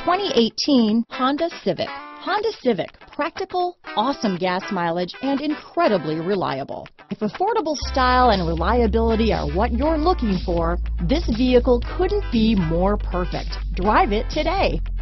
2018 Honda Civic. Honda Civic, practical, awesome gas mileage, and incredibly reliable. If affordable style and reliability are what you're looking for, this vehicle couldn't be more perfect. Drive it today.